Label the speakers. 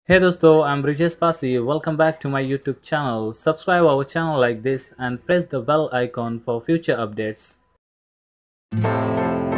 Speaker 1: Hey dosto, I'm Brijesh Pasi. Welcome back to my YouTube channel. Subscribe our channel like this and press the bell icon for future updates.